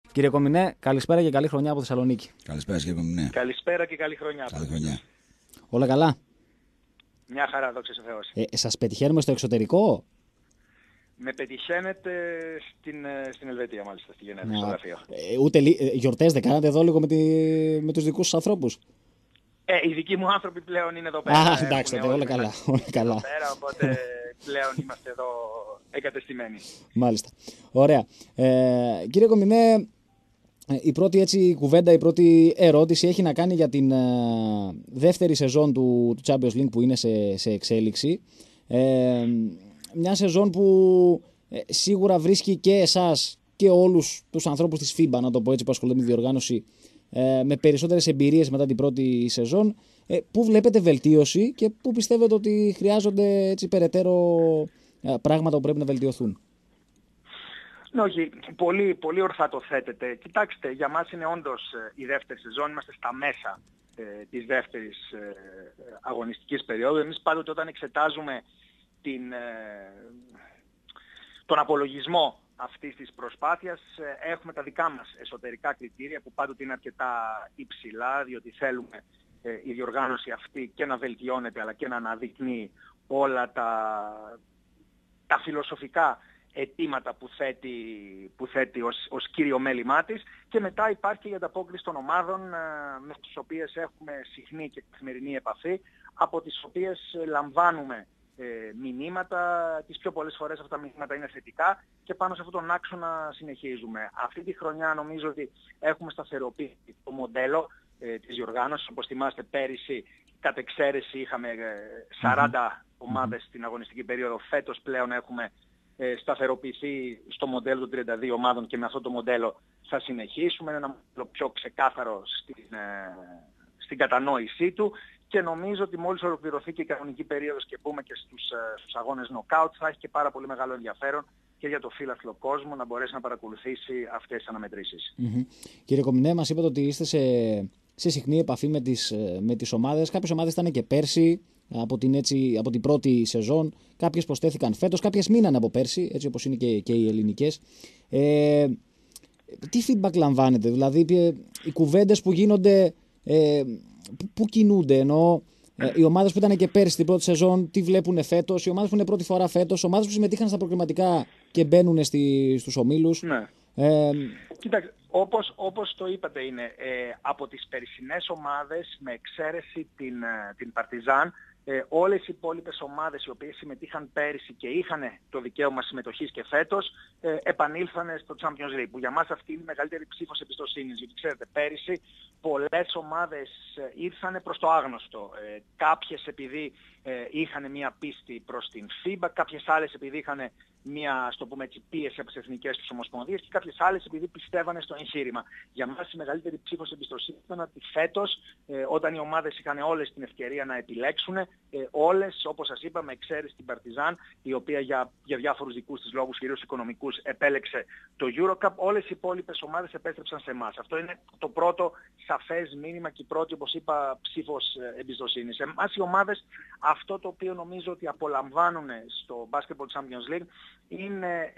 Κύριε Κομινέ, καλησπέρα και καλή χρονιά από Θεσσαλονίκη. Καλησπέρα, κύριε Κομινέ. Καλησπέρα και καλή χρονιά. Καλή χρονιά. Όλα καλά? Μια χαρά, δόξα τω Θεώ. Σας πετυχαίνουμε στο εξωτερικό? Με πετυχαίνετε στην Ελβετία, μάλιστα, στη Γενέβη, στο γραφείο. Ούτε γιορτές δεν κάνατε εδώ λίγο με τους δικούς σας ανθρώπους? Οι δικοί μου άνθρωποι πλέον είναι εδώ πέρα. Εντάξει, τότε όλα καλά. Εδώ πέρα, οπότε πλέον είμαστε εδώ εγκατεστημένοι. Μάλιστα. Ωραία. Κύριε Κομινέ, η πρώτη έτσι κουβέντα, η πρώτη ερώτηση έχει να κάνει για την δεύτερη σεζόν του Champions League που είναι σε εξέλιξη. Μια σεζόν που σίγουρα βρίσκει και εσάς και όλους τους ανθρώπους της FIBA, να το πω έτσι, που ασχολούνται με τη διοργάνωση, με περισσότερες εμπειρίες μετά την πρώτη σεζόν. Πού βλέπετε βελτίωση και πού πιστεύετε ότι χρειάζονται έτσι περαιτέρω πράγματα που πρέπει να βελτιωθούν? Ναι, όχι, πολύ ορθά το θέτετε. Κοιτάξτε, για μας είναι όντως η δεύτερη σεζόν, είμαστε στα μέσα της δεύτερης αγωνιστικής περίοδου. Εμείς πάντοτε όταν εξετάζουμε τον απολογισμό αυτής της προσπάθειας έχουμε τα δικά μας εσωτερικά κριτήρια που πάντοτε είναι αρκετά υψηλά, διότι θέλουμε η διοργάνωση αυτή και να βελτιώνεται αλλά και να αναδεικνύει όλα τα φιλοσοφικά αιτήματα που θέτει ως κύριο μέλημά της, και μετά υπάρχει και η ανταπόκριση των ομάδων με τις οποίες έχουμε συχνή και καθημερινή επαφή, από τις οποίες λαμβάνουμε μηνύματα. Τις πιο πολλές φορές αυτά τα μηνύματα είναι θετικά και πάνω σε αυτόν τον άξονα συνεχίζουμε. Αυτή τη χρονιά νομίζω ότι έχουμε σταθεροποιήσει το μοντέλο της διοργάνωσης. Όπως θυμάστε, πέρυσι κατ' εξαίρεση είχαμε 40 ομάδες στην αγωνιστική περίοδο. Φέτος πλέον έχουμε σταθεροποιηθεί στο μοντέλο των 32 ομάδων και με αυτό το μοντέλο θα συνεχίσουμε. Είναι ένα μοντέλο πιο ξεκάθαρο στην κατανόησή του. Και νομίζω ότι μόλις ολοκληρωθεί και η κανονική περίοδος και μπούμε και στους αγώνες νοκάουτ, θα έχει και πάρα πολύ μεγάλο ενδιαφέρον και για το φύλαθλο κόσμο να μπορέσει να παρακολουθήσει αυτές τις αναμετρήσεις. Κύριε Κομινέ, μας είπατε ότι είστε σε συχνή επαφή με τις ομάδες. Κάποιες ομάδες ήταν και πέρσι από την πρώτη σεζόν, κάποιες προσθέθηκαν φέτος, κάποιες μείνανε από πέρσι, έτσι όπως είναι και οι ελληνικές. Τι feedback λαμβάνετε, δηλαδή οι κουβέντες που γίνονται, πού κινούνται, ενώ οι ομάδες που ήταν και πέρσι την πρώτη σεζόν, τι βλέπουν φέτος, οι ομάδες που είναι πρώτη φορά φέτος, ομάδες που συμμετείχαν στα προκριματικά και μπαίνουν στους ομίλους. Ναι. Κοίταξε, όπως το είπατε, είναι από τις περσινές ομάδες, με εξαίρεση την Παρτιζάν, όλες οι υπόλοιπες ομάδες οι οποίες συμμετείχαν πέρυσι και είχαν το δικαίωμα συμμετοχής και φέτος επανήλθαν στο Champions League, που για μας αυτή είναι η μεγαλύτερη ψήφος εμπιστοσύνης, γιατί ξέρετε, πέρυσι πολλές ομάδες ήρθαν προς το άγνωστο. Κάποιες επειδή είχαν μια πίστη προς την FIBA, κάποιες άλλες επειδή είχαν μια, ας το πούμε έτσι, πίεση από τις εθνικές τους ομοσπονδίες, και κάποιες άλλες επειδή πιστεύανε στο εγχείρημα. Για μας η μεγαλύτερη ψήφος εμπιστοσύνης ήταν ότι φέτος, όταν οι ομάδες είχαν όλες την ευκαιρία να επιλέξουν, όλες, όπως σας είπα, με εξαίρεση την Παρτιζάν, η οποία για διάφορους δικούς της λόγους, κυρίως οικονομικούς, επέλεξε το EuroCup, όλες οι υπόλοιπες ομάδες επέστρεψαν σε εμάς. Αυτό είναι το πρώτο σαφές μήνυμα και η πρώτη, όπως είπα, ψήφος εμπιστοσύνης. Εμάς οι ομάδες, αυτό το οποίο νομίζω ότι απολαμβάνουν στο Basketball Champions League είναι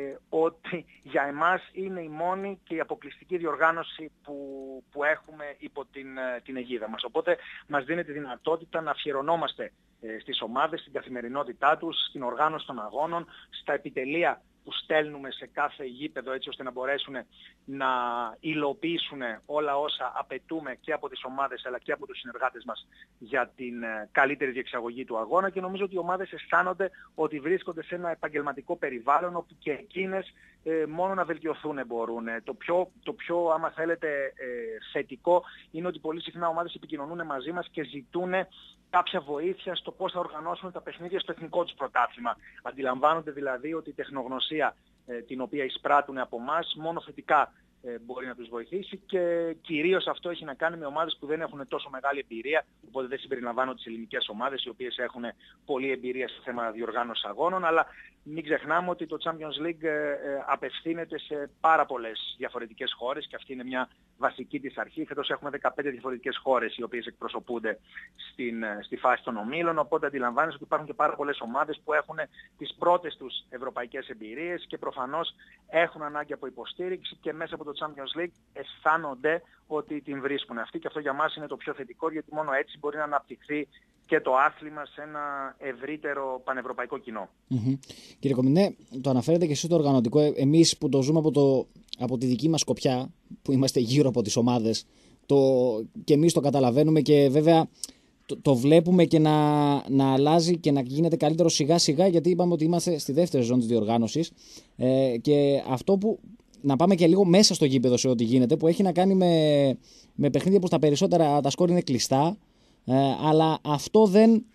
ότι για εμάς είναι η μόνη και η αποκλειστική διοργάνωση που έχουμε υπό την αιγίδα μας. Οπότε μας δίνει τη δυνατότητα να αφιερωνόμαστε στις ομάδες, στην καθημερινότητά τους, στην οργάνωση των αγώνων, στα επιτελεία που στέλνουμε σε κάθε γήπεδο, έτσι ώστε να μπορέσουν να υλοποιήσουν όλα όσα απαιτούμε και από τις ομάδες αλλά και από τους συνεργάτες μας για την καλύτερη διεξαγωγή του αγώνα, και νομίζω ότι οι ομάδες αισθάνονται ότι βρίσκονται σε ένα επαγγελματικό περιβάλλον όπου και εκείνες μόνο να βελτιωθούν μπορούν. Το πιο άμα θέλετε θετικό είναι ότι πολύ συχνά ομάδες επικοινωνούν μαζί μας και ζητούν κάποια βοήθεια στο πώς θα οργανώσουν τα παιχνίδια στο εθνικό τους πρωτάθλημα. Αντιλαμβάνονται δηλαδή ότι η τεχνογνωσία την οποία εισπράττουν από εμάς μόνο θετικά μπορεί να τους βοηθήσει, και κυρίως αυτό έχει να κάνει με ομάδες που δεν έχουν τόσο μεγάλη εμπειρία, οπότε δεν συμπεριλαμβάνω τις ελληνικές ομάδες οι οποίες έχουν πολλή εμπειρία στο θέμα διοργάνωσης αγώνων, αλλά μην ξεχνάμε ότι το Champions League απευθύνεται σε πάρα πολλές διαφορετικές χώρες και αυτή είναι μια βασική της αρχή. Φέτος έχουμε 15 διαφορετικές χώρες οι οποίες εκπροσωπούνται στη φάση των ομίλων, οπότε αντιλαμβάνεσαι ότι υπάρχουν και πάρα πολλές ομάδες που έχουν τις πρώτες τους ευρωπαϊκές εμπειρίες και προφανώς έχουν ανάγκη από υποστήριξη και μέσα από το Champions League αισθάνονται ότι την βρίσκουν αυτή και αυτό για μας είναι το πιο θετικό, γιατί μόνο έτσι μπορεί να αναπτυχθεί και το άθλημα σε ένα ευρύτερο πανευρωπαϊκό κοινό. Κύριε Κομινέ, το αναφέρετε και εσείς το οργανωτικό. Εμείς που το ζούμε από τη δική μας σκοπιά, που είμαστε γύρω από τις ομάδες, και εμείς το καταλαβαίνουμε και βέβαια το βλέπουμε και να αλλάζει και να γίνεται καλύτερο σιγά σιγά, γιατί είπαμε ότι είμαστε στη δεύτερη ζώνη της διοργάνωσης και αυτό που να πάμε και λίγο μέσα στο γήπεδο σε ό,τι γίνεται, που έχει να κάνει με παιχνίδια που στα περισσότερα τα σκόρ είναι κλειστά, αλλά αυτό δεν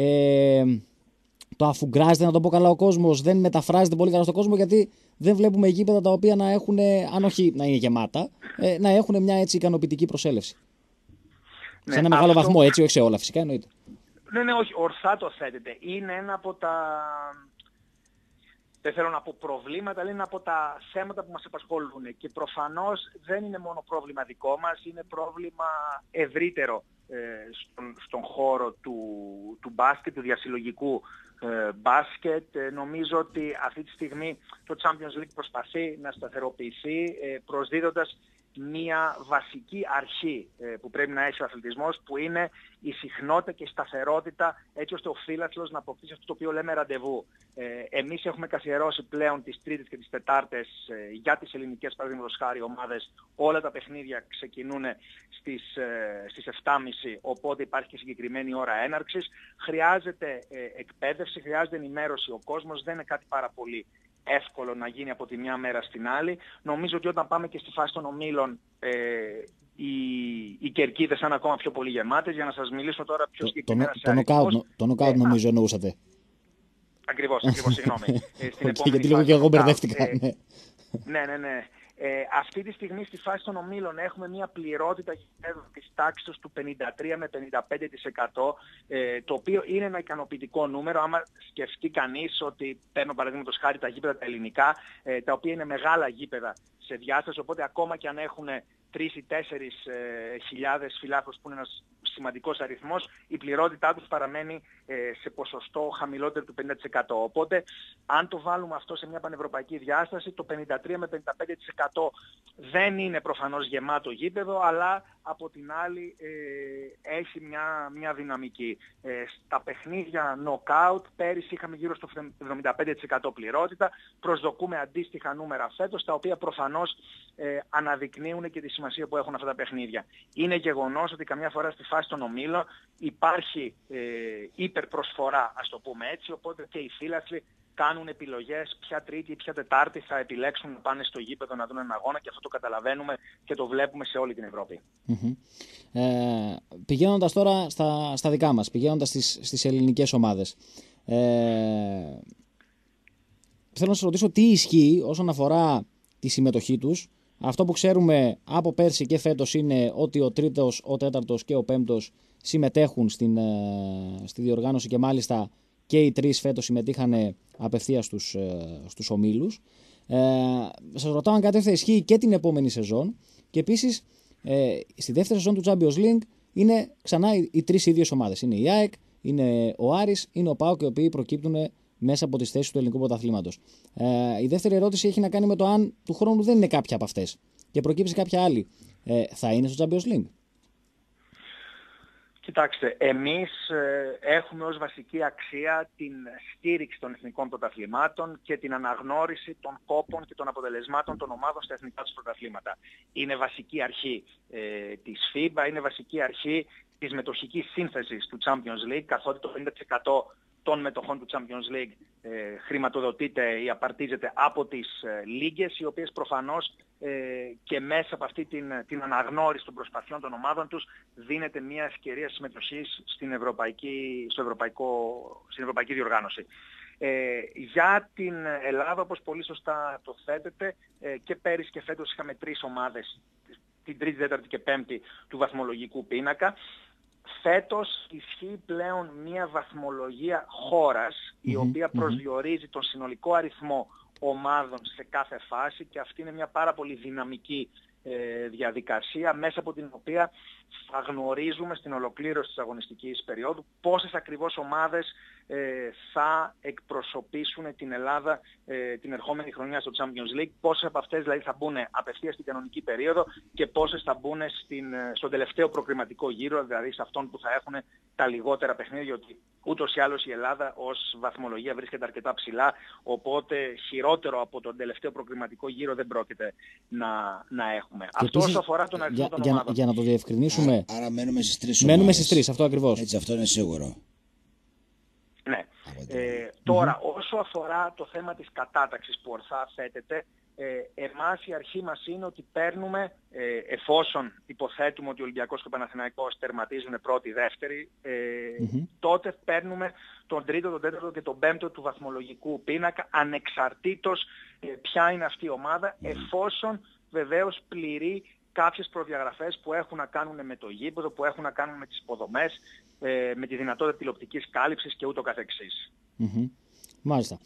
το αφουγκράζεται, να το πω καλά, ο κόσμος, δεν μεταφράζεται πολύ καλά στον κόσμο, γιατί δεν βλέπουμε γήπεδα τα οποία να έχουν, αν όχι να είναι γεμάτα, να έχουν μια έτσι ικανοποιητική προσέλευση. Ναι, σε ένα μεγάλο βαθμό, έτσι, όχι σε όλα φυσικά, εννοείται. Ναι, όχι, ορθά το θέτεται. Είναι ένα από τα, δεν θέλω να πω προβλήματα, αλλά είναι από τα θέματα που μας απασχολούν. Και προφανώς δεν είναι μόνο πρόβλημα δικό μας, είναι πρόβλημα ευρύτερο στον χώρο του μπάσκετ, του διασυλλογικού μπάσκετ. Νομίζω ότι αυτή τη στιγμή το Champions League προσπαθεί να σταθεροποιηθεί προσδίδοντας μία βασική αρχή που πρέπει να έχει ο αθλητισμός, που είναι η συχνότητα και η σταθερότητα, έτσι ώστε ο φύλαθλος να αποκτήσει αυτό το οποίο λέμε ραντεβού. Εμείς έχουμε καθιερώσει πλέον τις Τρίτες και τις Τετάρτες για τις ελληνικές, παραδείγματος χάρη, ομάδες. Όλα τα παιχνίδια ξεκινούν στις 7.30, οπότε υπάρχει και συγκεκριμένη ώρα έναρξης. Χρειάζεται εκπαίδευση, χρειάζεται ενημέρωση. Ο κόσμος δεν είναι κάτι πάρα πολύ εύκολο να γίνει από τη μια μέρα στην άλλη. Νομίζω ότι όταν πάμε και στη φάση των ομίλων, οι κερκίδες θα είναι ακόμα πιο πολύ γεμάτες. Για να σας μιλήσω τώρα πιο συγκεκριμένα σε αριθμούς. Το νοκάουτ νομίζω εννοούσατε. Ακριβώς, συγγνώμη. Γιατί λίγο και εγώ μπερδεύτηκα. Ναι. Αυτή τη στιγμή στη φάση των ομίλων έχουμε μια πληρότητα της τάξης του 53 με 55%, το οποίο είναι ένα ικανοποιητικό νούμερο. Άμα σκεφτεί κανείς ότι παίρνω παραδείγματος χάρη τα γήπεδα τα ελληνικά, τα οποία είναι μεγάλα γήπεδα σε διάσταση, οπότε ακόμα και αν έχουν 3 ή 4 χιλιάδες φιλάθλους, που είναι ένας σημαντικός αριθμός, η πληρότητά τους παραμένει σε ποσοστό χαμηλότερο του 50%. Οπότε, αν το βάλουμε αυτό σε μια πανευρωπαϊκή διάσταση, το 53 με 55% δεν είναι προφανώς γεμάτο γήπεδο, αλλά από την άλλη έχει μια δυναμική. Στα παιχνίδια knockout, πέρυσι είχαμε γύρω στο 75% πληρότητα, προσδοκούμε αντίστοιχα νούμερα φέτος, τα οποία προφανώς αναδεικνύουν και τη σημασία που έχουν αυτά τα παιχνίδια. Είναι γεγονός ότι καμιά φορά στη φάση των ομίλων υπάρχει υπερπροσφορά, ας το πούμε έτσι, οπότε και οι φίλαθλοι κάνουν επιλογές ποια Τρίτη ή ποια Τετάρτη θα επιλέξουν να πάνε στο γήπεδο να δουν έναν αγώνα, και αυτό το καταλαβαίνουμε και το βλέπουμε σε όλη την Ευρώπη. Πηγαίνοντας τώρα στα δικά μας, πηγαίνοντας στις ελληνικές ομάδες, θέλω να σας ρωτήσω τι ισχύει όσον αφορά τη συμμετοχή τους. Αυτό που ξέρουμε από πέρσι και φέτος είναι ότι ο τρίτος, ο τέταρτος και ο πέμπτος συμμετέχουν στη διοργάνωση, και μάλιστα και οι τρεις φέτος συμμετείχαν απευθείας στους ομίλους. Σας ρωτάω αν κάτι θα ισχύει και την επόμενη σεζόν, και επίσης στη δεύτερη σεζόν του Champions League είναι ξανά οι τρεις ίδιες ομάδες. Είναι η ΑΕΚ, είναι ο Άρης, είναι ο ΠΑΟΚ, οι οποίοι προκύπτουν μέσα από τις θέσεις του ελληνικού πρωταθλήματος. Η δεύτερη ερώτηση έχει να κάνει με το αν του χρόνου δεν είναι κάποια από αυτές και προκύψει κάποια άλλη. Θα είναι στο Champions League? Κοιτάξτε, εμείς έχουμε ως βασική αξία την στήριξη των εθνικών πρωταθλημάτων και την αναγνώριση των κόπων και των αποτελεσμάτων των ομάδων στα εθνικά τους πρωταθλήματα. Είναι βασική αρχή της FIBA, είναι βασική αρχή της μετοχικής σύνθεσης του Champions League, καθότι το 50% των μετοχών του Champions League χρηματοδοτείται ή απαρτίζεται από τις λίγες, οι οποίες προφανώς και μέσα από αυτή την αναγνώριση των προσπαθειών των ομάδων τους δίνεται μια ευκαιρία συμμετοχής στην ευρωπαϊκή διοργάνωση. Για την Ελλάδα, όπως πολύ σωστά το θέτετε, και πέρυσι και φέτος είχαμε τρεις ομάδες, την τρίτη, τέταρτη και πέμπτη του βαθμολογικού πίνακα. φέτος ισχύει πλέον μια βαθμολογία χώρας η οποία προσδιορίζει τον συνολικό αριθμό ομάδων σε κάθε φάση και αυτή είναι μια πάρα πολύ δυναμική διαδικασία μέσα από την οποία θα γνωρίζουμε στην ολοκλήρωση της αγωνιστικής περίοδου πόσες ακριβώς ομάδες θα εκπροσωπήσουν την Ελλάδα την ερχόμενη χρονιά στο Champions League, πόσες από αυτές δηλαδή θα μπουν απευθείας στην κανονική περίοδο και πόσες θα μπουν στον τελευταίο προκριματικό γύρο, δηλαδή σε αυτόν που θα έχουν τα λιγότερα παιχνίδια, γιατί ούτως ή άλλως η Ελλάδα ως βαθμολογία βρίσκεται αρκετά ψηλά, οπότε χειρότερο από τον τελευταίο προκριματικό γύρο δεν πρόκειται να έχουμε. Και αυτό επίσης, όσο αφορά τον αριθμό των ομάδων. Για να το διευκρινίσουμε. Άρα μένουμε στις 3 ομάδες. Μένουμε στις 3, αυτό ακριβώς. Έτσι, αυτό είναι σίγουρο. Ναι. Τώρα, όσο αφορά το θέμα της κατάταξης που ορθά θέτεται, εμάς η αρχή μας είναι ότι παίρνουμε, εφόσον υποθέτουμε ότι ο Ολυμπιακός και ο Παναθηναϊκός τερματίζουν πρώτη, δεύτερη, τότε παίρνουμε τον τρίτο, τον τέταρτο και τον πέμπτο του βαθμολογικού πίνακα, ανεξαρτήτως ποια είναι αυτή η ομάδα, εφόσον βεβαίως πληρεί κάποιες προδιαγραφές που έχουν να κάνουν με το γήπεδο, που έχουν να κάνουν με τις υποδομές, με τη δυνατότητα τηλεοπτικής κάλυψης και ούτω καθεξής. Μάλιστα.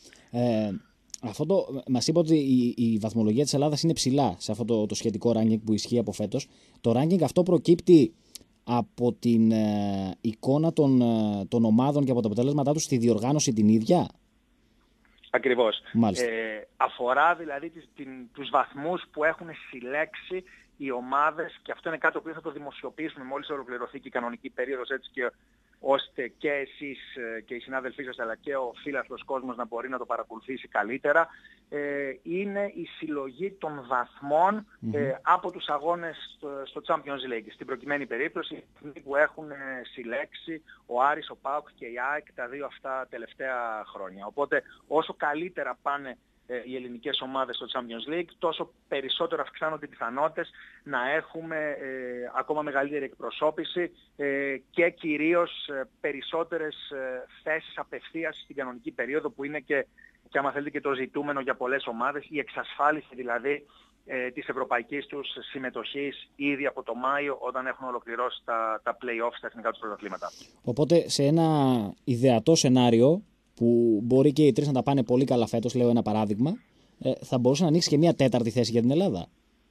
Μας είπε ότι η βαθμολογία της Ελλάδας είναι ψηλά σε αυτό το σχετικό ranking που ισχύει από φέτος. Το ranking αυτό προκύπτει από την εικόνα των ομάδων και από τα αποτελέσματά τους στη διοργάνωση την ίδια. Ακριβώς. Μάλιστα. Αφορά δηλαδή τους βαθμούς που έχουν συλλέξει οι ομάδες, και αυτό είναι κάτι που θα το δημοσιοποιήσουμε μόλις ολοκληρωθεί και η κανονική περίοδος, έτσι και ώστε και εσείς και οι συνάδελφοί σας αλλά και ο φίλαθλος κόσμος να μπορεί να το παρακολουθήσει καλύτερα, είναι η συλλογή των βαθμών από τους αγώνες στο Champions League. Στην προκειμένη περίπτωση που έχουν συλλέξει ο Άρης, ο ΠΑΟΚ και η ΑΕΚ τα δύο αυτά τελευταία χρόνια. Οπότε όσο καλύτερα πάνε οι ελληνικές ομάδες στο Champions League, τόσο περισσότερο αυξάνονται οι πιθανότητες να έχουμε ακόμα μεγαλύτερη εκπροσώπηση και κυρίως περισσότερες θέσεις απευθείας στην κανονική περίοδο, που είναι και άμα θέλετε και το ζητούμενο για πολλές ομάδες, η εξασφάλιση δηλαδή της ευρωπαϊκής τους συμμετοχής ήδη από το Μάιο, όταν έχουν ολοκληρώσει τα play-offs στα εθνικά τους πρωταθλήματα. Οπότε σε ένα ιδεατό σενάριο, που μπορεί και οι τρεις να τα πάνε πολύ καλά φέτος, λέω ένα παράδειγμα, θα μπορούσε να ανοίξει και μια τέταρτη θέση για την Ελλάδα.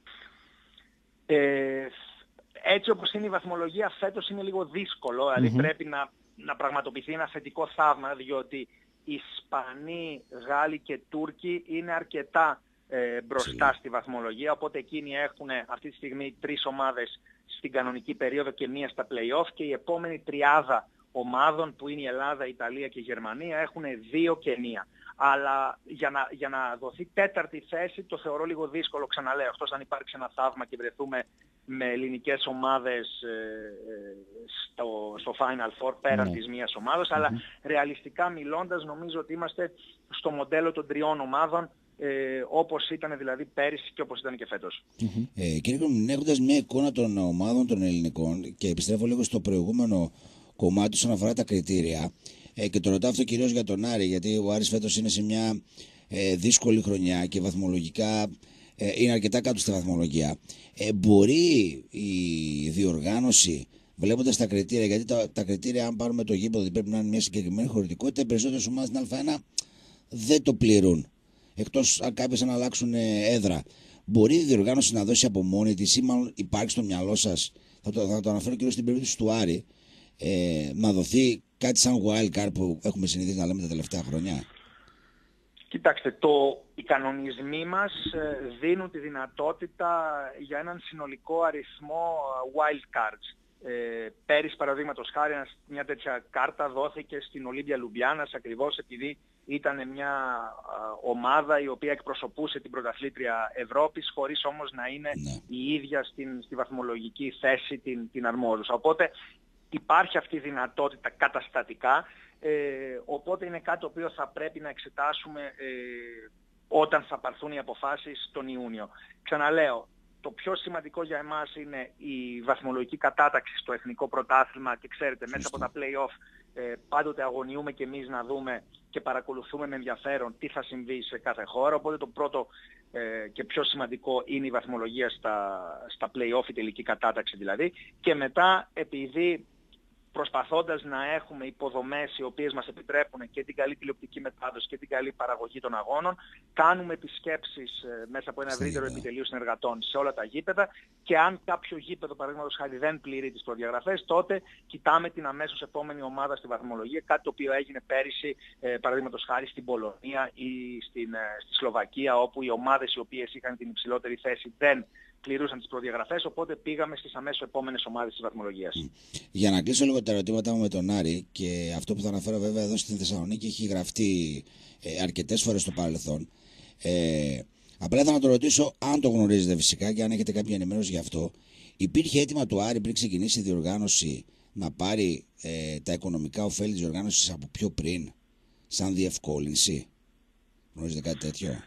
Έτσι όπως είναι η βαθμολογία φέτος είναι λίγο δύσκολο, δηλαδή πρέπει να πραγματοποιηθεί ένα θετικό θαύμα, διότι οι Ισπανοί, Γάλλοι και Τούρκοι είναι αρκετά μπροστά στη βαθμολογία, οπότε εκείνοι έχουν αυτή τη στιγμή 3 ομάδες στην κανονική περίοδο και μία στα play-off, και η επόμενη τριάδα ομάδων που είναι η Ελλάδα, η Ιταλία και η Γερμανία έχουν 2 και 1. Αλλά για να δοθεί τέταρτη θέση το θεωρώ λίγο δύσκολο, ξαναλέω, εκτός αν υπάρξει ένα θαύμα και βρεθούμε με ελληνικές ομάδες στο Final Four πέραν της μίας ομάδας, αλλά ρεαλιστικά μιλώντας νομίζω ότι είμαστε στο μοντέλο των 3 ομάδων, όπως ήταν δηλαδή πέρυσι και όπως ήταν και φέτος. Κύριε Κομινή, έχοντας μια εικόνα των ομάδων των ελληνικών, και επιστρέφω λίγο στο προηγούμενο κομμάτι όσον αφορά τα κριτήρια, και το ρωτάω αυτό κυρίως για τον Άρη, γιατί ο Άρης φέτος είναι σε μια δύσκολη χρονιά και βαθμολογικά είναι αρκετά κάτω στη βαθμολογία. Μπορεί η διοργάνωση, βλέποντας τα κριτήρια, γιατί τα κριτήρια, αν πάρουμε το γήπεδο, πρέπει να είναι μια συγκεκριμένη χωρητικότητα, οι περισσότερες ομάδες στην Α1 δεν το πληρούν, εκτός αν κάποιες να αλλάξουν έδρα. Μπορεί η διοργάνωση να δώσει από μόνη της, ή μάλλον υπάρχει στο μυαλό σας, θα το αναφέρω κυρίως στην περίπτωση του Άρη, να δοθεί κάτι σαν wild card που έχουμε συνηθίσει να λέμε τα τελευταία χρόνια? Κοιτάξτε, οι κανονισμοί μας δίνουν τη δυνατότητα για έναν συνολικό αριθμό wild cards. Πέρυσι, παραδείγματος χάρη, μια τέτοια κάρτα δόθηκε στην Ολύμπια Λουμπλιάνας, ακριβώς επειδή ήταν μια ομάδα η οποία εκπροσωπούσε την πρωταθλήτρια Ευρώπης, χωρίς όμως να είναι η ίδια στη βαθμολογική θέση την αρμόζουσα. Οπότε υπάρχει αυτή η δυνατότητα καταστατικά, οπότε είναι κάτι το οποίο θα πρέπει να εξετάσουμε όταν θα πάρθουν οι αποφάσεις τον Ιούνιο. Ξαναλέω, το πιο σημαντικό για εμάς είναι η βαθμολογική κατάταξη στο εθνικό πρωτάθλημα, και ξέρετε, μέσα από τα play-off πάντοτε αγωνιούμε και εμείς να δούμε και παρακολουθούμε με ενδιαφέρον τι θα συμβεί σε κάθε χώρα, οπότε το πρώτο και πιο σημαντικό είναι η βαθμολογία στα play-off, η τελική κατάταξη δηλαδή, και μετά, επειδή προσπαθώντας να έχουμε υποδομές οι οποίες μας επιτρέπουν και την καλή τηλεοπτική μετάδοση και την καλή παραγωγή των αγώνων, κάνουμε επισκέψεις μέσα από ένα ευρύτερο επιτελείο συνεργατών σε όλα τα γήπεδα, και αν κάποιο γήπεδο, παραδείγματος χάρη, δεν πληρεί τις προδιαγραφές, τότε κοιτάμε την αμέσως επόμενη ομάδα στη βαθμολογία, κάτι το οποίο έγινε πέρυσι, παραδείγματος χάρη, στην Πολωνία ή στη Σλοβακία, όπου οι ομάδες οι οποίες είχαν την υψηλότερη θέση δεν πληρούσαν τις προδιαγραφές, οπότε πήγαμε στις αμέσως επόμενες ομάδες της βαθμολογίας. Για να κλείσω λίγο τα ερωτήματά μου με τον Άρη, και αυτό που θα αναφέρω βέβαια εδώ στην Θεσσαλονίκη έχει γραφτεί αρκετές φορές στο παρελθόν. Απλά θα να το ρωτήσω, αν το γνωρίζετε φυσικά και αν έχετε κάποια ενημέρωση γι' αυτό. Υπήρχε αίτημα του Άρη πριν ξεκινήσει η διοργάνωση να πάρει τα οικονομικά ωφέλη της διοργάνωσης από πιο πριν, σαν διευκόλυνση? Γνωρίζετε κάτι τέτοιο?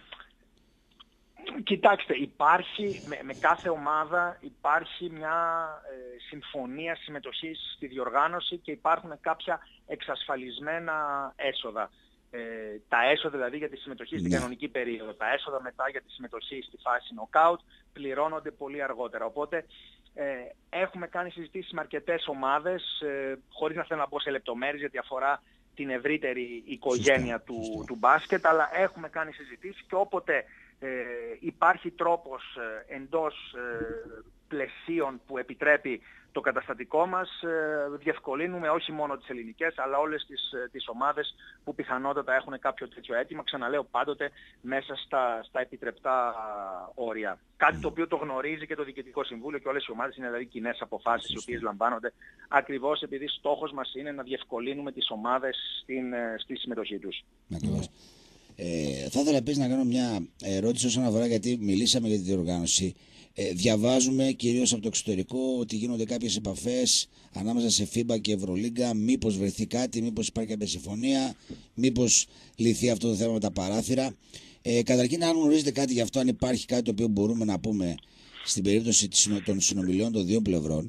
Κοιτάξτε, υπάρχει, με κάθε ομάδα υπάρχει μια συμφωνία συμμετοχής στη διοργάνωση και υπάρχουν κάποια εξασφαλισμένα έσοδα. Τα έσοδα δηλαδή για τη συμμετοχή στην κανονική περίοδο, τα έσοδα μετά για τη συμμετοχή στη φάση knockout πληρώνονται πολύ αργότερα. Οπότε έχουμε κάνει συζητήσεις με αρκετές ομάδες, χωρίς να θέλω να μπω σε λεπτομέρειες γιατί αφορά την ευρύτερη οικογένεια του μπάσκετ, αλλά έχουμε κάνει συζητήσεις και όποτε υπάρχει τρόπος εντός πλαισίων που επιτρέπει το καταστατικό μας, διευκολύνουμε όχι μόνο τις ελληνικές αλλά όλες τις ομάδες που πιθανότατα έχουν κάποιο τέτοιο αίτημα, ξαναλέω πάντοτε μέσα στα επιτρεπτά όρια. Κάτι το οποίο το γνωρίζει και το Διοικητικό Συμβούλιο και όλες οι ομάδες, είναι δηλαδή κοινές αποφάσεις οι οποίες λαμβάνονται ακριβώς επειδή στόχος μας είναι να διευκολύνουμε τις ομάδες στη συμμετοχή τους. Ακριβώς. Θα ήθελα επίσης να κάνω μια ερώτηση όσον αφορά, γιατί μιλήσαμε για τη διοργάνωση. Διαβάζουμε κυρίως από το εξωτερικό ότι γίνονται κάποιες επαφές ανάμεσα σε FIBA και Ευρωλίγκα. Μήπως βρεθεί κάτι, μήπως υπάρχει κάποια συμφωνία, μήπως λυθεί αυτό το θέμα με τα παράθυρα. Καταρχήν, αν γνωρίζετε κάτι γι' αυτό, αν υπάρχει κάτι το οποίο μπορούμε να πούμε στην περίπτωση των συνομιλιών των δύο πλευρών.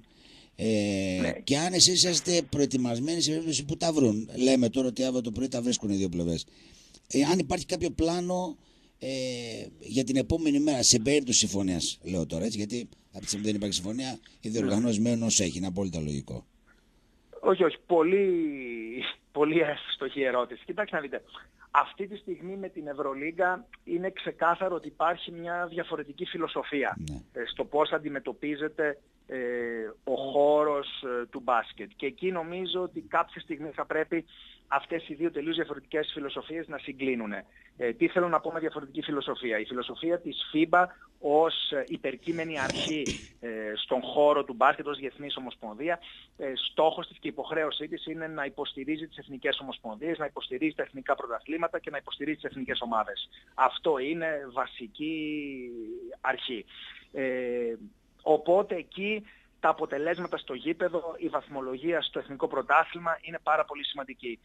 Και αν εσείς είστε προετοιμασμένοι σε περίπτωση που τα βρουν. Λέμε τώρα ότι αύριο το πρωί τα βρίσκουν οι δύο πλευρές. Αν υπάρχει κάποιο πλάνο για την επόμενη μέρα, σε περίπτωση συμφωνίας, λέω τώρα έτσι, γιατί από τη στιγμή δεν υπάρχει συμφωνία, οι διοργανώσεις μένουν ως έχει. Είναι απόλυτα λογικό. Όχι. Πολύ εύστοχη ερώτηση. Κοιτάξτε να δείτε. Αυτή τη στιγμή με την Ευρωλίγκα είναι ξεκάθαρο ότι υπάρχει μια διαφορετική φιλοσοφία στο πώς αντιμετωπίζεται ο χώρος του μπάσκετ. Και εκεί νομίζω ότι κάποια στιγμή θα πρέπει αυτές οι δύο τελείως διαφορετικές φιλοσοφίες να συγκλίνουν. Τι θέλω να πω με διαφορετική φιλοσοφία? Η φιλοσοφία της FIBA ως υπερκείμενη αρχή στον χώρο του μπάσκετ ως διεθνής ομοσπονδία, στόχος της και υποχρέωσή της είναι να υποστηρίζει τις εθνικές ομοσπονδίες, να υποστηρίζει τα εθνικά πρωταθλήματα και να υποστηρίζει τις εθνικές ομάδες. Αυτό είναι βασική αρχή. Οπότε εκεί τα αποτελέσματα στο γήπεδο, η βαθμολογία στο εθνικό πρωτάθλημα είναι πάρα πολύ σημαντική.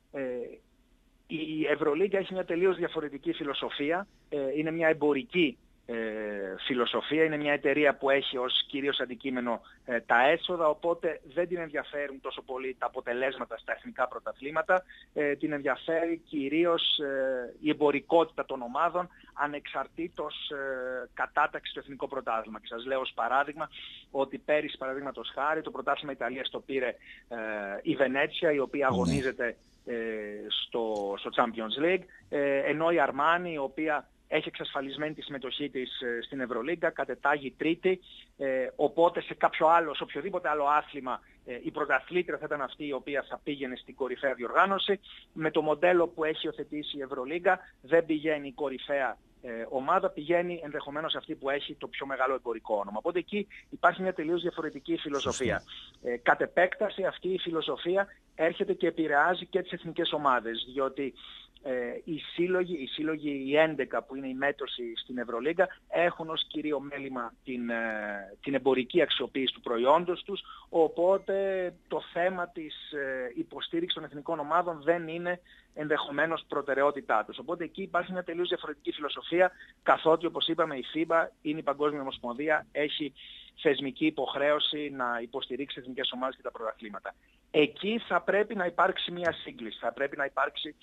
Η Ευρωλίγκα έχει μια τελείως διαφορετική φιλοσοφία, είναι μια εμπορική φιλοσοφία, είναι μια εταιρεία που έχει ως κυρίως αντικείμενο τα έσοδα, οπότε δεν την ενδιαφέρουν τόσο πολύ τα αποτελέσματα στα εθνικά πρωταθλήματα, την ενδιαφέρει κυρίως η εμπορικότητα των ομάδων ανεξαρτήτως κατάταξη στο εθνικό πρωτάθλημα. Και σας λέω ως παράδειγμα ότι πέρυσι, παραδείγματος χάρη, το πρωτάθλημα Ιταλίας το πήρε η Βενέτσια, η οποία αγωνίζεται στο Champions League, ενώ η Αρμάνι, η οποία έχει εξασφαλισμένη τη συμμετοχή της στην Ευρωλίγκα, κατετάγει τρίτη, οπότε σε οποιοδήποτε άλλο άθλημα η πρωταθλήτρια θα ήταν αυτή η οποία θα πήγαινε στην κορυφαία διοργάνωση. Με το μοντέλο που έχει υιοθετήσει η Ευρωλίγκα δεν πηγαίνει η κορυφαία ομάδα, πηγαίνει ενδεχομένως αυτή που έχει το πιο μεγάλο εμπορικό όνομα. Οπότε εκεί υπάρχει μια τελείως διαφορετική φιλοσοφία. Κατ' επέκταση αυτή η φιλοσοφία έρχεται και επηρεάζει και τις εθνικές ομάδες, διότι οι σύλλογοι, οι 11 που είναι η μέτωση στην Ευρωλίγκα, έχουν ως κυρίο μέλημα την εμπορική αξιοποίηση του προϊόντος τους, οπότε το θέμα της υποστήριξης των εθνικών ομάδων δεν είναι ενδεχομένως προτεραιότητά τους. Οπότε εκεί υπάρχει μια τελείως διαφορετική φιλοσοφία, καθότι όπως είπαμε η FIBA είναι η Παγκόσμια Ομοσπονδία, έχει θεσμική υποχρέωση να υποστηρίξει εθνικές ομάδες και τα πρωταθλήματα. Εκεί θα πρέπει να υπάρξει μια σύγκληση, θα πρέπει να υπάρξει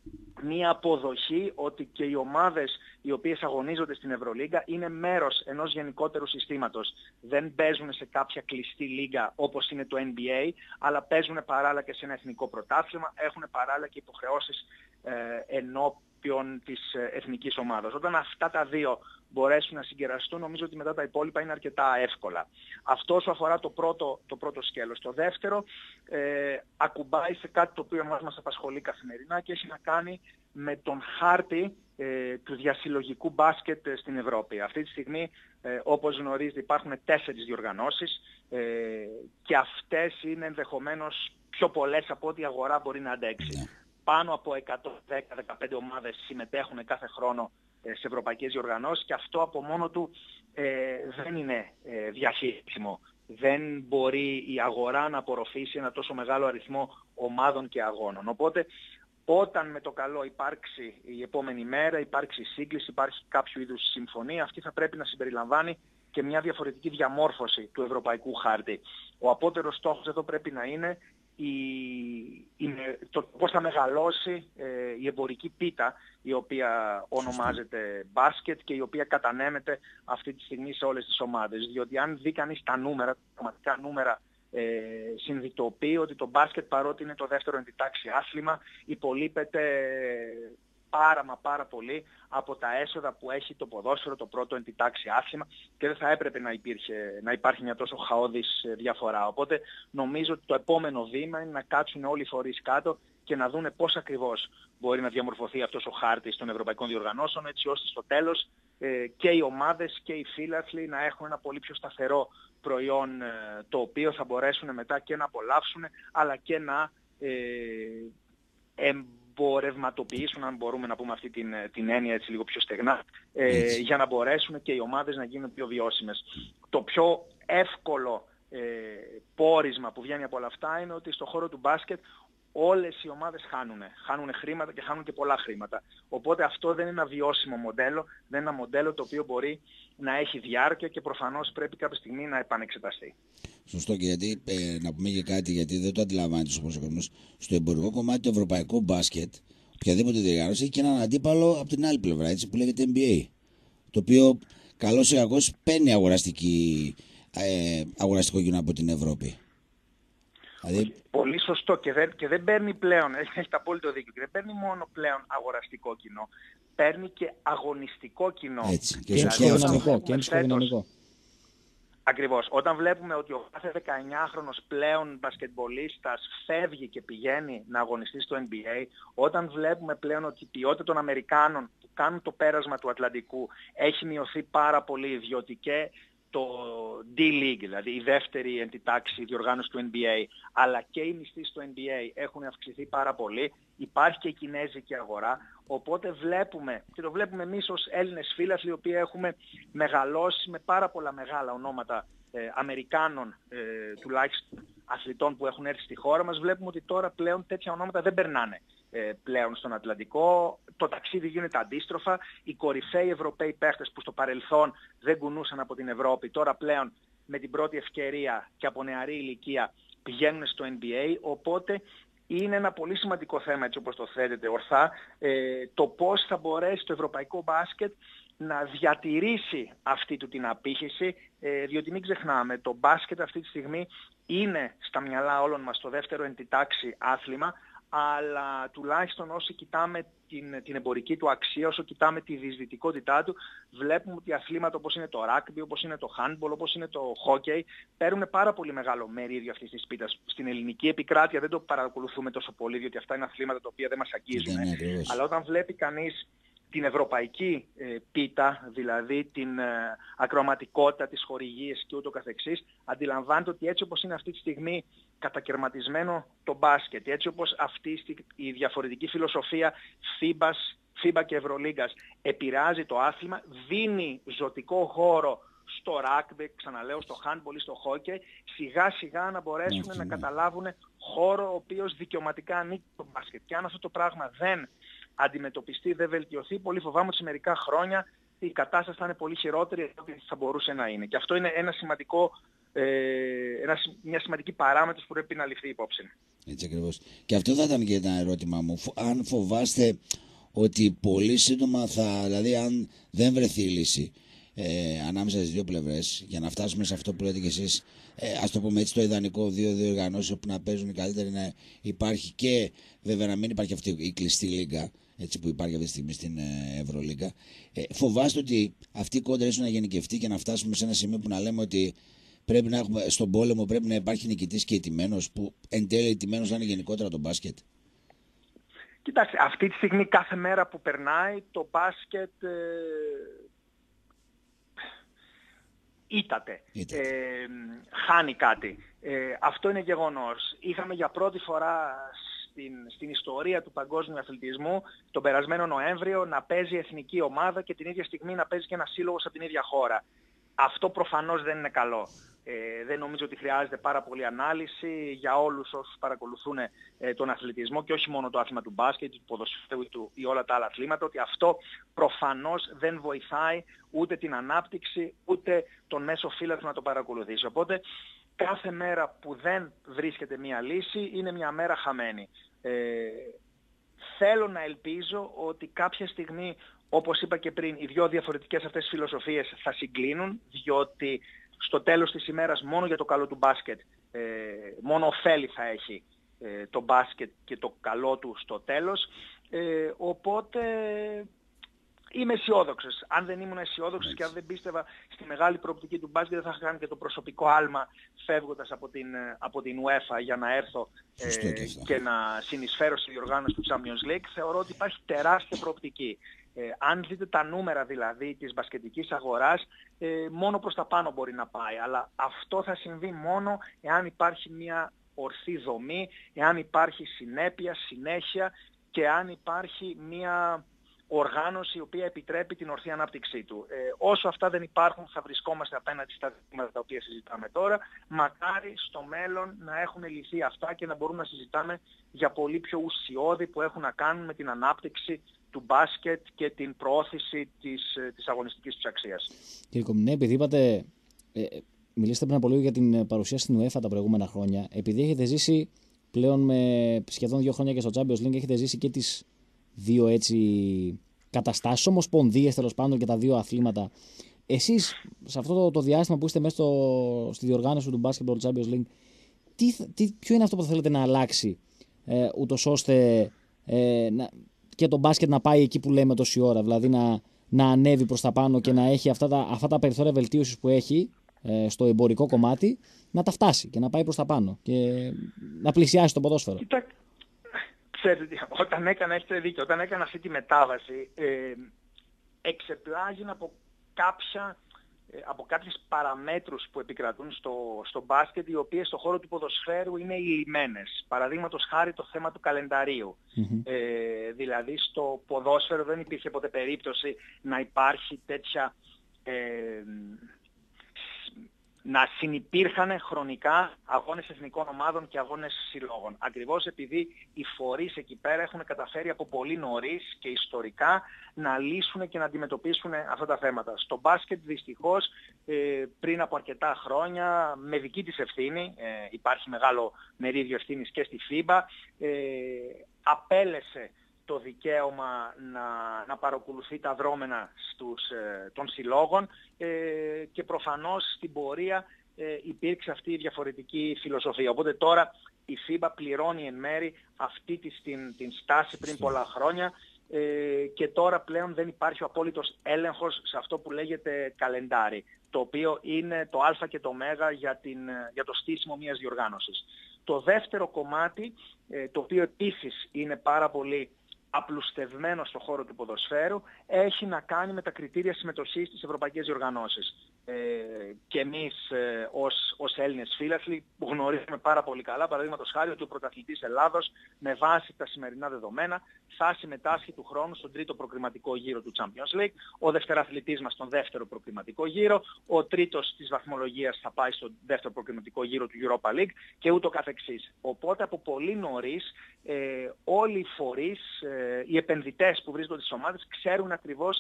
μία αποδοχή ότι και οι ομάδες οι οποίες αγωνίζονται στην Ευρωλίγκα είναι μέρος ενός γενικότερου συστήματος. Δεν παίζουν σε κάποια κλειστή λίγα όπως είναι το NBA, αλλά παίζουν παράλληλα και σε ένα εθνικό πρωτάθλημα, έχουν παράλληλα και υποχρεώσεις ενώπιον της εθνικής ομάδας. Όταν αυτά τα δύο μπορέσουν να συγκεραστούν, νομίζω ότι μετά τα υπόλοιπα είναι αρκετά εύκολα. Αυτό όσο αφορά το πρώτο σκέλος. Το δεύτερο ακουμπάει σε κάτι το οποίο μας απασχολεί καθημερινά και έχει να κάνει με τον χάρτη του διασυλλογικού μπάσκετ στην Ευρώπη. Αυτή τη στιγμή, όπως γνωρίζετε, υπάρχουν 4 διοργανώσεις και αυτές είναι ενδεχομένως πιο πολλές από ό,τι η αγορά μπορεί να αντέξει. Πάνω από 110-115 ομάδες συμμετέχουν κάθε χρόνο σε ευρωπαϊκές διοργανώσεις και αυτό από μόνο του δεν είναι διαχειρίσιμο. Δεν μπορεί η αγορά να απορροφήσει ένα τόσο μεγάλο αριθμό ομάδων και αγώνων. Οπότε όταν με το καλό υπάρξει η επόμενη μέρα, υπάρξει σύγκληση, υπάρχει κάποιο είδους συμφωνία, αυτή θα πρέπει να συμπεριλαμβάνει και μια διαφορετική διαμόρφωση του ευρωπαϊκού χάρτη. Ο απότερος στόχος εδώ πρέπει να είναι το πώς θα μεγαλώσει η εμπορική πίτα η οποία ονομάζεται μπάσκετ και η οποία κατανέμεται αυτή τη στιγμή σε όλες τις ομάδες. Διότι αν δει κανείς τα νούμερα, τα πραγματικά νούμερα, συνειδητοποιεί ότι το μπάσκετ, παρότι είναι το δεύτερο εντιτάξει άθλημα, υπολείπεται πάρα πολύ από τα έσοδα που έχει το ποδόσφαιρο, το πρώτο εντιτάξει άθλημα, και δεν θα έπρεπε να υπάρχει μια τόσο χαόδης διαφορά. Οπότε νομίζω ότι το επόμενο βήμα είναι να κάτσουν όλοι οι φορείς κάτω και να δούνε πώς ακριβώς μπορεί να διαμορφωθεί αυτός ο χάρτης των ευρωπαϊκών διοργανώσεων, έτσι ώστε στο τέλος και οι ομάδες και οι φίλαθλοι να έχουν ένα πολύ πιο σταθερό προϊόν, το οποίο θα μπορέσουν μετά και να απολαύσουν, αλλά και να εμπορευματοποιήσουν, αν μπορούμε να πούμε αυτή την έννοια έτσι λίγο πιο στεγνά, για να μπορέσουν και οι ομάδες να γίνουν πιο βιώσιμες. Το πιο εύκολο πόρισμα που βγαίνει από όλα αυτά είναι ότι στον χώρο του μπάσκετ όλες οι ομάδες χάνουν χρήματα και χάνουν και πολλά χρήματα. Οπότε αυτό δεν είναι ένα βιώσιμο μοντέλο, δεν είναι ένα μοντέλο το οποίο μπορεί να έχει διάρκεια και προφανώς πρέπει κάποια στιγμή να επανεξεταστεί. Σωστό, και γιατί να πούμε και κάτι, γιατί δεν το αντιλαμβάνεται ο κόσμος. Στο εμπορικό κομμάτι του ευρωπαϊκού μπάσκετ, οποιαδήποτε διοργάνωση έχει και έναν αντίπαλο από την άλλη πλευρά, έτσι, που λέγεται NBA. Το οποίο καλώς ή κακώς παίρνει αγοραστικό κοινό από την Ευρώπη. Δηλαδή... Πολύ σωστό, και δεν παίρνει πλέον, έχετε απόλυτο δίκιο, και δεν παίρνει μόνο πλέον αγοραστικό κοινό, παίρνει και αγωνιστικό κοινό. Έτσι, και ενισχυό δυναμικό. Ακριβώς. Όταν βλέπουμε ότι ο κάθε 19χρονος πλέον μπασκετμπολίστας φεύγει και πηγαίνει να αγωνιστεί στο NBA, όταν βλέπουμε πλέον ότι η ποιότητα των Αμερικάνων που κάνουν το πέρασμα του Ατλαντικού έχει μειωθεί πάρα πολύ, διότι και το D-League, δηλαδή η δεύτερη εντιτάξη διοργάνωση του NBA, αλλά και οι μισθοί στο NBA έχουν αυξηθεί πάρα πολύ, υπάρχει και η κινέζικη αγορά, οπότε βλέπουμε, και το βλέπουμε εμείς ως Έλληνες φίλαθλοι, οι οποίοι έχουμε μεγαλώσει με πάρα πολλά μεγάλα ονόματα Αμερικάνων, τουλάχιστον αθλητών που έχουν έρθει στη χώρα μας, βλέπουμε ότι τώρα πλέον τέτοια ονόματα δεν περνάνε πλέον στον Ατλαντικό. Το ταξίδι γίνεται αντίστροφα. Οι κορυφαίοι Ευρωπαίοι παίχτες που στο παρελθόν δεν κουνούσαν από την Ευρώπη, τώρα πλέον με την πρώτη ευκαιρία και από νεαρή ηλικία πηγαίνουν στο NBA, οπότε είναι ένα πολύ σημαντικό θέμα, έτσι όπως το θέτετε ορθά, το πώς θα μπορέσει το ευρωπαϊκό μπάσκετ να διατηρήσει αυτή του την απήχηση, διότι μην ξεχνάμε, το μπάσκετ αυτή τη στιγμή είναι στα μυαλά όλων μας το δεύτερο εντιτάξη άθλημα, αλλά τουλάχιστον όσοι κοιτάμε την εμπορική του αξία, όσο κοιτάμε τη διεισδυτικότητά του, βλέπουμε ότι αθλήματα όπως είναι το rugby, όπως είναι το handball, όπως είναι το hockey, παίρνουν πάρα πολύ μεγάλο μερίδιο αυτής της πίτας. Στην ελληνική επικράτεια δεν το παρακολουθούμε τόσο πολύ, διότι αυτά είναι αθλήματα τα οποία δεν μας αγγίζουν. Αλλά όταν βλέπει κανείς την ευρωπαϊκή πίτα, δηλαδή την ακροαματικότητα, τις χορηγίες και ούτω καθεξής, αντιλαμβάνεται ότι έτσι όπως είναι αυτή τη στιγμή κατακαιρματισμένο το μπάσκετ, έτσι όπως αυτή η διαφορετική φιλοσοφία FIBA και Ευρωλίγκας επηρεάζει το άθλημα, δίνει ζωτικό χώρο στο rugby, ξαναλέω, στο handball ή στο hockey, σιγά σιγά να μπορέσουν να καταλάβουν χώρο ο οποίος δικαιωματικά ανήκει στο μπάσκετ. Και αν αυτό το πράγμα δεν αντιμετωπιστεί, δεν βελτιωθεί, πολύ φοβάμαι ότι σε μερικά χρόνια η κατάσταση θα είναι πολύ χειρότερη από ό,τι θα μπορούσε να είναι. Και αυτό είναι ένα σημαντικό, μια σημαντική παράμετρος που πρέπει να ληφθεί υπόψη. Έτσι ακριβώς. Και αυτό θα ήταν και ένα ερώτημα μου. Αν φοβάστε ότι πολύ σύντομα δηλαδή αν δεν βρεθεί λύση ανάμεσα στις δύο πλευρές, για να φτάσουμε σε αυτό που λέτε και εσείς, ας το πούμε έτσι, το ιδανικό, δύο διοργανώσεις όπου να παίζουν οι καλύτεροι, να υπάρχει και βέβαια να μην υπάρχει αυτή η κλειστή λίγκα, έτσι, που υπάρχει αυτή τη στιγμή στην Ευρωλίγκα. Φοβάστε ότι αυτή η κόντρα ίσως να γενικευτεί και να φτάσουμε σε ένα σημείο που να λέμε ότι πρέπει να έχουμε, στον πόλεμο πρέπει να υπάρχει νικητής και ηττημένος, που εν τέλει ηττημένος θα είναι γενικότερα το μπάσκετ? Κοιτάξτε, αυτή τη στιγμή κάθε μέρα που περνάει το μπάσκετ ήτταται. Χάνει κάτι. Αυτό είναι γεγονός. Είχαμε για πρώτη φορά στην ιστορία του παγκόσμιου αθλητισμού τον περασμένο Νοέμβριο να παίζει εθνική ομάδα και την ίδια στιγμή να παίζει και ένα σύλλογος από την ίδια χώρα. Αυτό προφανώς δεν είναι καλό. Δεν νομίζω ότι χρειάζεται πάρα πολύ ανάλυση για όλους όσους παρακολουθούν τον αθλητισμό και όχι μόνο το άθλημα του μπάσκετ, του ποδοσφαίρου ή όλα τα άλλα αθλήματα, ότι αυτό προφανώς δεν βοηθάει ούτε την ανάπτυξη ούτε τον μέσο φύλακο να το παρακολουθήσει. Οπότε κάθε μέρα που δεν βρίσκεται μια λύση είναι μια μέρα χαμένη. Θέλω να ελπίζω ότι κάποια στιγμή, όπως είπα και πριν, οι δύο διαφορετικές αυτές φιλοσοφίες θα συγκλίνουν, διότι στο τέλος της ημέρας μόνο για το καλό του μπάσκετ, μόνο ωφέλη θα έχει το μπάσκετ και το καλό του στο τέλος. Οπότε είμαι αισιόδοξος. Αν δεν ήμουν αισιόδοξος και αν δεν πίστευα στη μεγάλη προοπτική του μπάσκετ, δεν θα είχα κάνει και το προσωπικό άλμα φεύγοντας από την UEFA για να έρθω και να συνεισφέρω στη διοργάνωση του Champions League. Θεωρώ ότι υπάρχει τεράστια προοπτική. Αν δείτε τα νούμερα δηλαδή της μπασκετικής αγοράς, μόνο προς τα πάνω μπορεί να πάει. Αλλά αυτό θα συμβεί μόνο εάν υπάρχει μια ορθή δομή, εάν υπάρχει συνέπεια, συνέχεια και αν υπάρχει μια οργάνωση η οποία επιτρέπει την ορθή ανάπτυξή του. Όσο αυτά δεν υπάρχουν θα βρισκόμαστε απέναντι στα ζητήματα τα οποία συζητάμε τώρα. Μακάρι στο μέλλον να έχουν λυθεί αυτά και να μπορούμε να συζητάμε για πολύ πιο ουσιώδη που έχουν να κάνουν με την ανάπτυξη του μπάσκετ και την προώθηση της αγωνιστικής τους αξίας. Κύριε Κομινέ, επειδή είπατε, μιλήσατε πριν από λίγο για την παρουσία στην UEFA τα προηγούμενα χρόνια, επειδή έχετε ζήσει πλέον με σχεδόν 2 χρόνια και στο Champions League, έχετε ζήσει και τις δύο έτσι καταστάσεις, ομοσπονδίες τέλος πάντων και τα δύο αθλήματα. Εσείς σε αυτό το διάστημα που είστε μέσα στη διοργάνωση του Basketball Champions League, ποιο είναι αυτό που θα θέλετε να αλλάξει, ούτως ώστε και το μπάσκετ να πάει εκεί που λέμε τόση ώρα, δηλαδή να ανέβει προς τα πάνω και να έχει αυτά τα περιθώρια βελτίωσης που έχει στο εμπορικό κομμάτι, να τα φτάσει και να πάει προς τα πάνω και να πλησιάσει το ποδόσφαιρο? Ξέρετε, έχετε δίκιο, όταν έκανα αυτή τη μετάβαση, εξεπλάγει από κάποιες παραμέτρους που επικρατούν στο μπάσκετ, οι οποίες στον χώρο του ποδοσφαίρου είναι ηλυμένες. Παραδείγματος χάρη το θέμα του καλενταρίου. Δηλαδή στο ποδόσφαιρο δεν υπήρχε ποτέ περίπτωση να υπάρχει τέτοια... να συνυπήρχαν χρονικά αγώνες εθνικών ομάδων και αγώνες συλλόγων. Ακριβώς επειδή οι φορείς εκεί πέρα έχουν καταφέρει από πολύ νωρίς και ιστορικά να λύσουν και να αντιμετωπίσουν αυτά τα θέματα. Στο μπάσκετ δυστυχώς πριν από αρκετά χρόνια, με δική της ευθύνη, υπάρχει μεγάλο μερίδιο ευθύνης και στη FIBA, απέλεσε το δικαίωμα να παρακολουθεί τα δρόμενα των συλλόγων και προφανώς στην πορεία υπήρξε αυτή η διαφορετική φιλοσοφία. Οπότε τώρα η FIBA πληρώνει εν μέρη αυτή την στάση πριν πολλά χρόνια και τώρα πλέον δεν υπάρχει ο απόλυτος έλεγχος σε αυτό που λέγεται καλεντάρι, το οποίο είναι το α και το ω για το στήσιμο μιας διοργάνωσης. Το δεύτερο κομμάτι, το οποίο επίσης είναι πάρα πολύ απλουστευμένο στον χώρο του ποδοσφαίρου, έχει να κάνει με τα κριτήρια συμμετοχής στις ευρωπαϊκές διοργανώσεις. Και εμείς ως Έλληνες φίλαθλοι γνωρίζουμε πάρα πολύ καλά, παραδείγματος χάρη, ότι ο πρωταθλητής Ελλάδος με βάση τα σημερινά δεδομένα θα συμμετάσχει του χρόνου στον τρίτο προκριματικό γύρο του Champions League, ο δευτεραθλητής μας στον δεύτερο προκριματικό γύρο, ο τρίτος της βαθμολογίας θα πάει στον δεύτερο προκριματικό γύρο του Europa League και ούτω καθεξής. Οπότε από πολύ νωρίς όλοι οι φορείς, οι επενδυτές που βρίσκονται στις ομάδες ξέρουν ακριβώς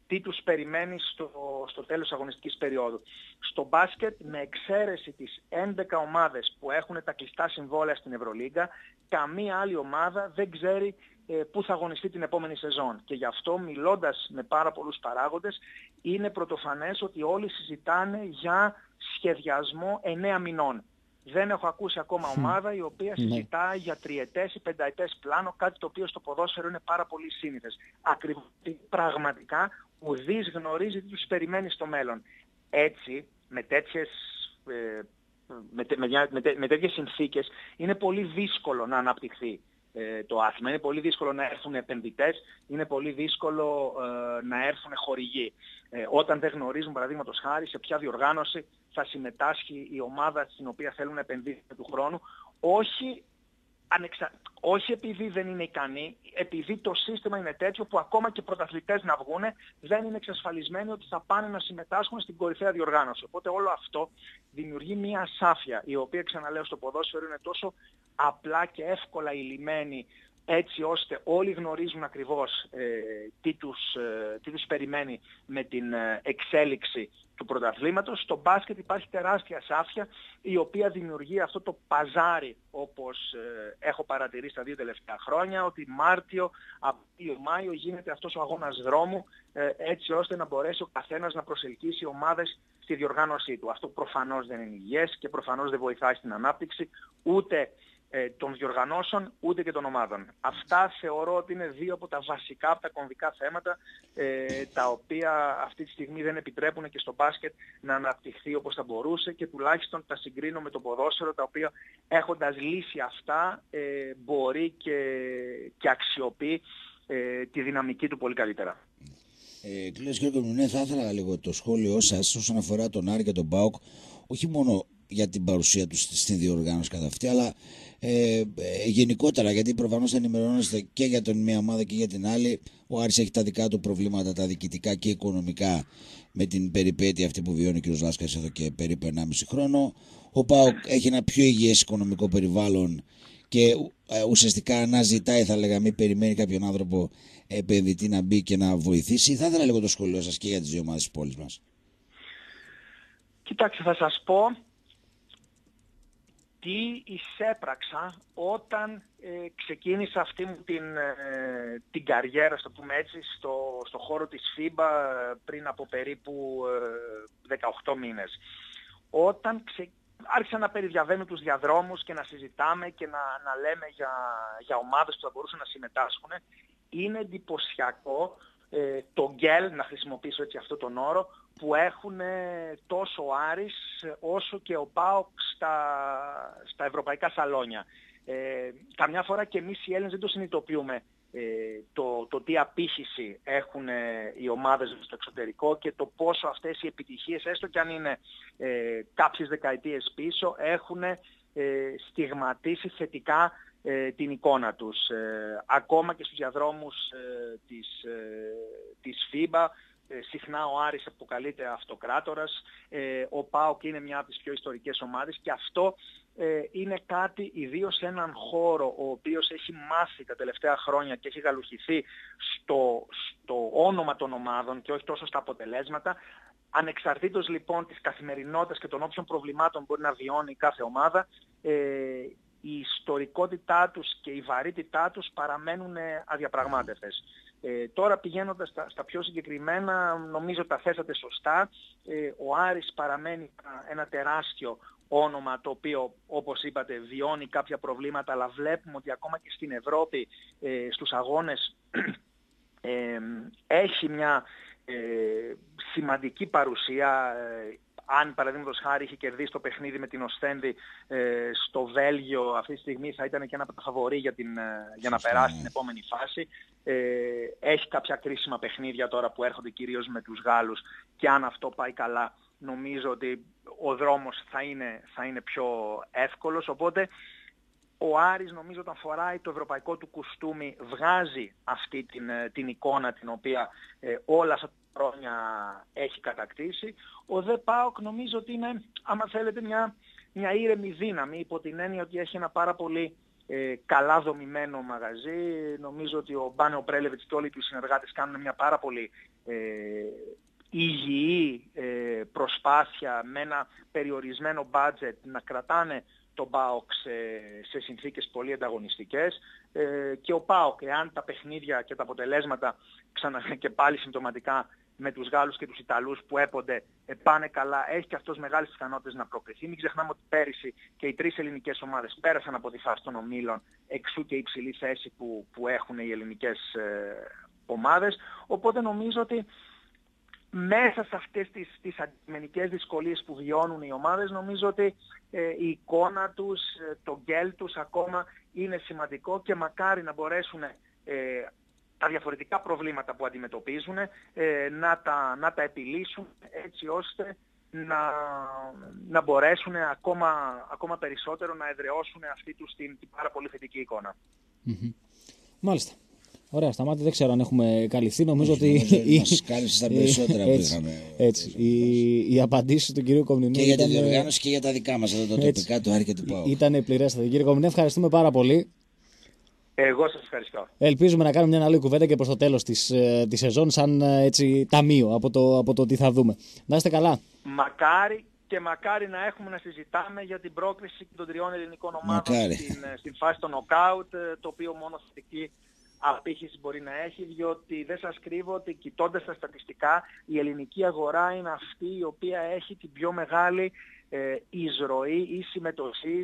τι τους περιμένει στο τέλος αγωνιστικής περίοδου. Στο μπάσκετ, με εξαίρεση τις 11 ομάδες που έχουν τα κλειστά συμβόλαια στην Ευρωλίγκα, καμία άλλη ομάδα δεν ξέρει πού θα αγωνιστεί την επόμενη σεζόν. Και γι' αυτό, μιλώντας με πάρα πολλούς παράγοντες, είναι πρωτοφανές ότι όλοι συζητάνε για σχεδιασμό 9 μηνών. Δεν έχω ακούσει ακόμα ομάδα η οποία συζητάει για τριετές ή πενταετές πλάνο, κάτι το οποίο στο ποδόσφαιρο είναι πάρα πολύ σύνηθες. Ακριβώς, πραγματικά ουδής γνωρίζει τι τους περιμένει στο μέλλον. Έτσι, με τέτοιες συνθήκες, είναι πολύ δύσκολο να αναπτυχθεί το άθλημα. Είναι πολύ δύσκολο να έρθουν επενδυτές, είναι πολύ δύσκολο να έρθουν χορηγοί. Όταν δεν γνωρίζουν, παραδείγματος χάρη, σε ποια διοργάνωση θα συμμετάσχει η ομάδα στην οποία θέλουν να επενδύσουν του χρόνου, όχι επειδή δεν είναι ικανοί, επειδή το σύστημα είναι τέτοιο που ακόμα και πρωταθλητές να βγουν δεν είναι εξασφαλισμένοι ότι θα πάνε να συμμετάσχουν στην κορυφαία διοργάνωση. Οπότε όλο αυτό δημιουργεί μια ασάφεια, η οποία, ξαναλέω, στο ποδόσφαιρο είναι τόσο απλά και εύκολα ηλυμένη, έτσι ώστε όλοι γνωρίζουν ακριβώς τι τους περιμένει με την εξέλιξη του πρωταθλήματος. Στο μπάσκετ υπάρχει τεράστια ασάφεια, η οποία δημιουργεί αυτό το παζάρι, όπως έχω παρατηρήσει τα 2 τελευταία χρόνια, ότι Μάρτιο, Απρίλιο-Μάιο γίνεται αυτός ο αγώνας δρόμου, έτσι ώστε να μπορέσει ο καθένας να προσελκύσει ομάδες στη διοργάνωσή του. Αυτό προφανώς δεν είναι υγιές και προφανώς δεν βοηθάει στην ανάπτυξη ούτε των διοργανώσεων ούτε και των ομάδων. Αυτά θεωρώ ότι είναι 2 από τα βασικά, από τα κομβικά θέματα, τα οποία αυτή τη στιγμή δεν επιτρέπουν και στο μπάσκετ να αναπτυχθεί όπως θα μπορούσε, και τουλάχιστον τα συγκρίνω με το ποδόσφαιρο, τα οποία έχοντας λύσει αυτά μπορεί και αξιοποιεί τη δυναμική του πολύ καλύτερα. Κλείνοντας, κύριε Κομινέ, θα ήθελα λίγο το σχόλιο σας όσον αφορά τον Άρη και τον ΠΑΟΚ, όχι μόνο για την παρουσία τους στην διοργάνωση κατά αυτή, αλλά γενικότερα, γιατί προφανώς θα ενημερώνεστε και για την μία ομάδα και για την άλλη. Ο Άρης έχει τα δικά του προβλήματα, τα διοικητικά και οικονομικά, με την περιπέτεια αυτή που βιώνει ο κ. Λάσκας εδώ και περίπου 1,5 χρόνο. Ο ΠΑΟΚ έχει ένα πιο υγιές οικονομικό περιβάλλον και ουσιαστικά αναζητάει, θα λέγαμε, μην περιμένει κάποιον άνθρωπο επενδυτή να μπει και να βοηθήσει. Θα ήθελα λίγο το σχολείο σας και για τις 2 ομάδες της πόλης μας. Κοιτάξτε, θα σας πω τι εισέπραξα όταν ξεκίνησα αυτή μου την καριέρα, στο πούμε έτσι, στο χώρο της FIBA πριν από περίπου 18 μήνες. Όταν άρχισα να περιδιαβαίνω τους διαδρόμους και να συζητάμε και να λέμε για ομάδες που θα μπορούσαν να συμμετάσχουν, είναι εντυπωσιακό το γκέλ, να χρησιμοποιήσω έτσι αυτό τον όρο, που έχουν τόσο ο Άρης όσο και ο ΠΑΟΚ στα ευρωπαϊκά σαλόνια. Καμιά φορά και εμείς οι Έλληνες δεν το συνειδητοποιούμε το τι απήχηση έχουν οι ομάδες στο εξωτερικό και το πόσο αυτές οι επιτυχίες, έστω και αν είναι κάποιες δεκαετίες πίσω, έχουν στιγματίσει θετικά την εικόνα τους. Ακόμα και στους διαδρόμους της FIBA, συχνά ο Άρης αποκαλείται αυτοκράτορας, ο ΠΑΟΚ είναι μια από τις πιο ιστορικές ομάδες, και αυτό είναι κάτι, ιδίως σε έναν χώρο ο οποίος έχει μάθει τα τελευταία χρόνια και έχει γαλουχηθεί στο όνομα των ομάδων και όχι τόσο στα αποτελέσματα. Ανεξαρτήτως λοιπόν της καθημερινότητας και των όποιων προβλημάτων μπορεί να βιώνει κάθε ομάδα, η ιστορικότητά τους και η βαρύτητά τους παραμένουν αδιαπραγμάτευτες. Τώρα πηγαίνοντας στα πιο συγκεκριμένα, νομίζω τα θέσατε σωστά. Ο Άρης παραμένει ένα τεράστιο όνομα, το οποίο, όπως είπατε, βιώνει κάποια προβλήματα, αλλά βλέπουμε ότι ακόμα και στην Ευρώπη στους αγώνες έχει μια σημαντική παρουσία. Αν παραδείγματος χάρη είχε κερδίσει το παιχνίδι με την Οστένδη στο Βέλγιο, αυτή τη στιγμή θα ήταν και ένα από τα φαβορί για να περάσει την επόμενη φάση. Έχει κάποια κρίσιμα παιχνίδια τώρα που έρχονται κυρίως με τους Γάλλους, και αν αυτό πάει καλά, νομίζω ότι ο δρόμος θα είναι πιο εύκολος. Οπότε ο Άρης, νομίζω, όταν φοράει το ευρωπαϊκό του κουστούμι, βγάζει αυτή την εικόνα την οποία όλα αυτά τα χρόνια έχει κατακτήσει. Ο ΔΕ ΠΑΟΚ νομίζω ότι είναι, άμα θέλετε, μια ήρεμη δύναμη, υπό την έννοια ότι έχει ένα πάρα πολύ καλά δομημένο μαγαζί. Νομίζω ότι ο Μπάνεο Πρέλεβιτς και όλοι οι συνεργάτες κάνουν μια πάρα πολύ υγιή προσπάθεια με ένα περιορισμένο budget να κρατάνε τον ΠΑΟΚ σε συνθήκες πολύ ανταγωνιστικές, και ο ΠΑΟΚ, εάν τα παιχνίδια και τα αποτελέσματα και πάλι συμπτωματικά με τους Γάλλους και τους Ιταλούς που έπονται πάνε καλά, έχει και αυτός μεγάλες πιθανότητες να προκριθεί. Μην ξεχνάμε ότι πέρυσι και οι τρεις ελληνικές ομάδες πέρασαν από τη φάση των ομίλων, εξού και η υψηλή θέση που έχουν οι ελληνικές ομάδες. Οπότε νομίζω ότι μέσα σε αυτές τις αντικειμενικές δυσκολίες που βιώνουν οι ομάδες, νομίζω ότι η εικόνα τους, το γκέλ τους ακόμα είναι σημαντικό, και μακάρι να μπορέσουν τα διαφορετικά προβλήματα που αντιμετωπίζουν να τα επιλύσουν, έτσι ώστε να μπορέσουν ακόμα περισσότερο να εδραιώσουν αυτή τους την πάρα πολύ θετική εικόνα. Mm-hmm. Μάλιστα. Ωραία, Σταμάτη, δεν ξέρω αν έχουμε καλυφθεί. Νομίζω ότι. Μας κάλυψε τα περισσότερα που είχαμε. Έτσι. Οι απαντήσεις του κυρίου Κομνηνού. Και για τη διοργάνωση και για τα δικά μας, εδώ τα τοπικά του Άρη και του ΠΑΟΚ. Ήταν πληρέστατα. Κύριε Κομνηνέ, ευχαριστούμε πάρα πολύ. Εγώ σας ευχαριστώ. Ελπίζουμε να κάνουμε μια άλλη κουβέντα και προς το τέλος της σεζόν, σαν έτσι ταμείο από το τι θα δούμε. Να είστε καλά. Μακάρι να έχουμε να συζητάμε για την πρόκριση των τριών ελληνικών ομάδων στην φάση των νοκάουτ, το οποίο μόνο θετική απήχηση μπορεί να έχει, διότι δεν σας κρύβω ότι κοιτώντας τα στατιστικά, η ελληνική αγορά είναι αυτή η οποία έχει την πιο μεγάλη εισρωή ή συμμετοχή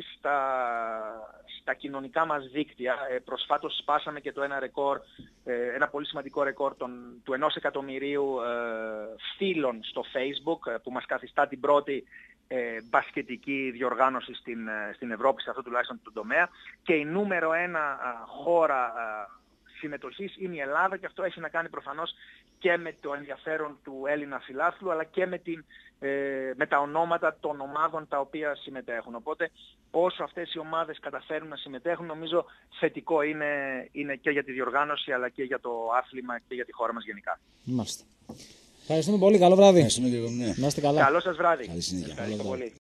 στα κοινωνικά μας δίκτυα. Προσφάτως σπάσαμε και ένα πολύ σημαντικό ρεκόρ του 1 εκατομμυρίου φίλων στο Facebook, που μας καθιστά την πρώτη μπασκετική διοργάνωση στην Ευρώπη, σε αυτό τουλάχιστον τον τομέα, και η νούμερο 1 χώρα συμμετοχής είναι η Ελλάδα, και αυτό έχει να κάνει προφανώς και με το ενδιαφέρον του Έλληνα φιλάθλου, αλλά και με τα ονόματα των ομάδων τα οποία συμμετέχουν. Οπότε όσο αυτές οι ομάδες καταφέρουν να συμμετέχουν, νομίζω θετικό είναι και για τη διοργάνωση, αλλά και για το άθλημα και για τη χώρα μας γενικά. Μάλιστα. Ευχαριστούμε πολύ. Καλό βράδυ. Ευχαριστούμε, κύριε Κομνηνέ. Να είστε καλά. Καλό σας βράδυ. Καλή συνέχεια. Ευχαριστώ πολύ.